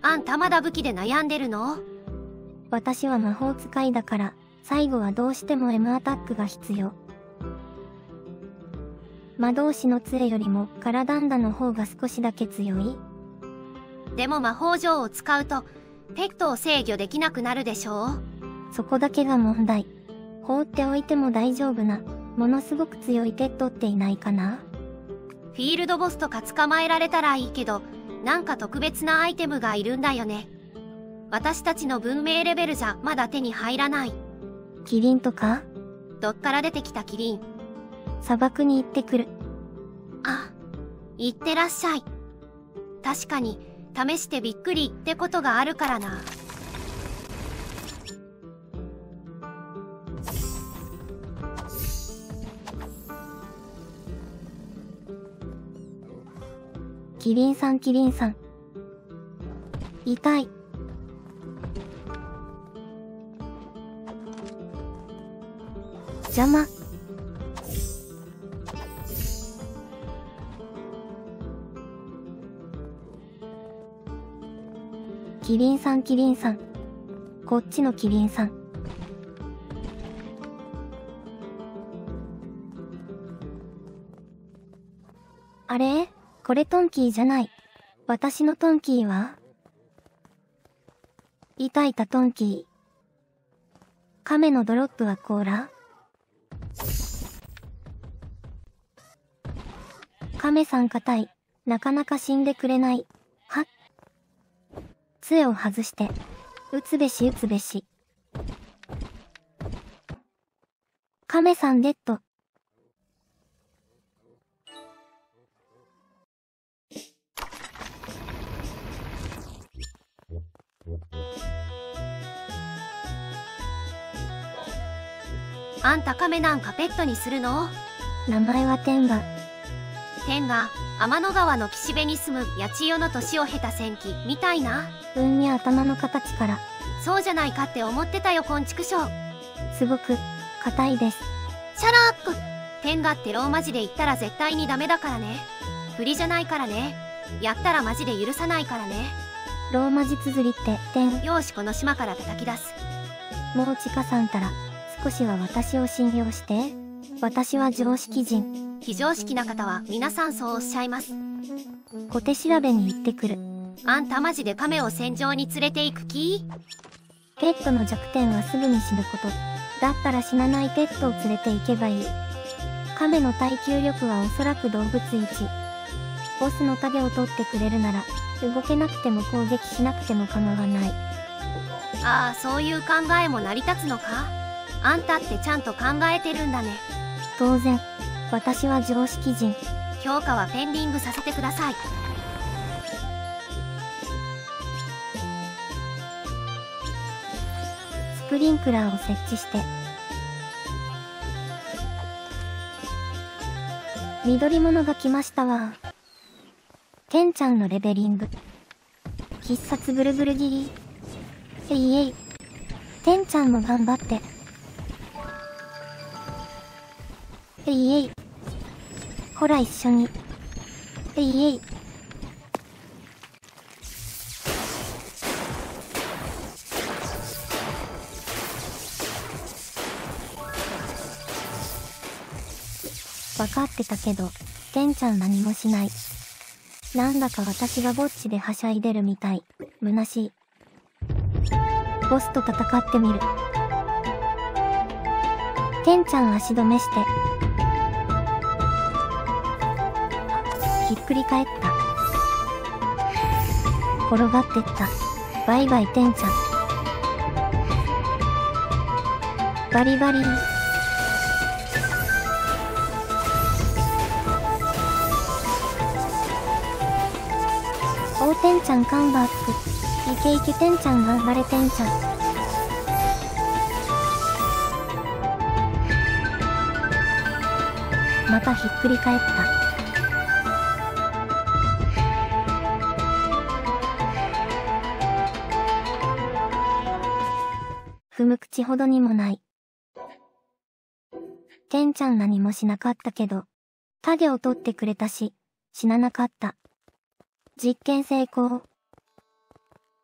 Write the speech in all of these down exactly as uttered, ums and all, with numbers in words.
あんたまだ武器で悩んでるの？ 私は魔法使いだから、最後はどうしても エム アタックが必要。魔導士の杖よりもカラダンダの方が少しだけ強い？ でも魔法杖を使うと、ペットを制御できなくなるでしょう？ そこだけが問題。放っておいても大丈夫な、ものすごく強いペットっていないかな？ フィールドボスとか捕まえられたらいいけど、なんか特別なアイテムがいるんだよね。私たちの文明レベルじゃまだ手に入らない。 キリンとか？ どっから出てきたキリン？ 砂漠に行ってくる。 あ、行ってらっしゃい。確かに、試してびっくりってことがあるからな。 キリンさんキリンさん。痛い。邪魔。キリンさんキリンさん。こっちのキリンさん。あれ？これトンキーじゃない。私のトンキーは？いたいたトンキー。亀のドロップは甲羅？亀さん硬い。なかなか死んでくれない。はっ。杖を外して。打つべし打つべし。亀さんデッド。 あんた亀なんかペットにするの？ 名前は天が。 天が、天の川の岸辺に住む八千代の年を経た戦記みたいな。 うんに頭の形から。 そうじゃないかって思ってたよ、こんちくしょう。 すごく、硬いです。 シャラップ。天がってローマ字で言ったら絶対にダメだからね。振りじゃないからね。やったらマジで許さないからね。 ローマ字綴りって天。 よーし、この島から叩き出す。 もうちかさんたら、少しは私を信用して。私は常識人。 非常識な方は皆さんそうおっしゃいます。 小手調べに行ってくる。 あんたマジで亀を戦場に連れて行く気？ ペットの弱点はすぐに死ぬこと。だったら死なないペットを連れて行けばいい。亀の耐久力はおそらく動物いち。ボスの影を取ってくれるなら、動けなくても攻撃しなくても構わない。 ああ、そういう考えも成り立つのか？あんたってちゃんと考えてるんだね。 当然、私は常識人。 評価はペンディングさせてください。 スプリンクラーを設置して。緑物が来ましたわ。てんちゃんのレベリング。必殺ブルブルギリ。えいえい。てんちゃんも頑張って。えいえい。ほら一緒に。えいえい。わかってたけど、てんちゃん何もしない。なんだか私がぼっちではしゃいでるみたい。虚しい。ボスと戦ってみる。てんちゃん足止めして。ひっくり返った。転がってった。バイバイてんちゃん。バリバリ。おーてんちゃんカンバック。イケイケてんちゃん頑張れてんちゃん。またひっくり返った。踏む口ほどにもない。てんちゃん何もしなかったけど、影を取ってくれたし、死ななかった。実験成功。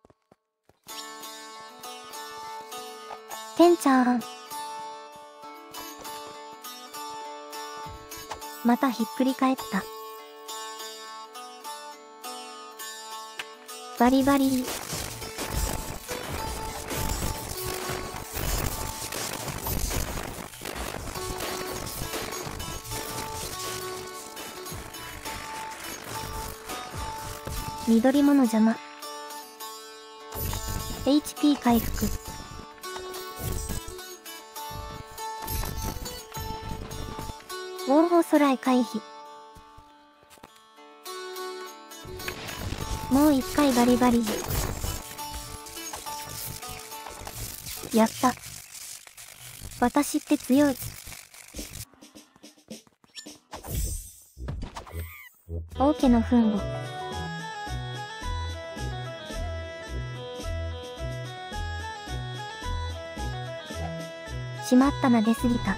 ペンちゃん。またひっくり返った。バリバリ。緑物邪魔。エイチピー 回復。ウォーホー空へ回避。もう一回バリバリ。やった。私って強い。王家の墳墓。しまったな、出すぎた。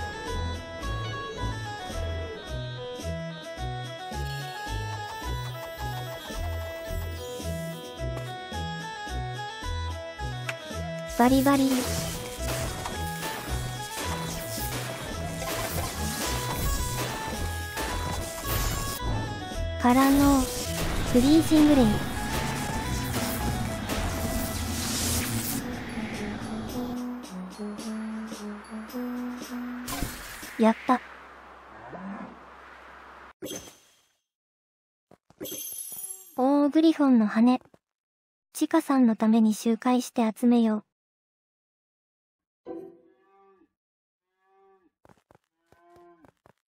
バリバリ。からの、フリージングレイ。やった。おー、グリフォンの羽。チカさんのために周回して集めよう。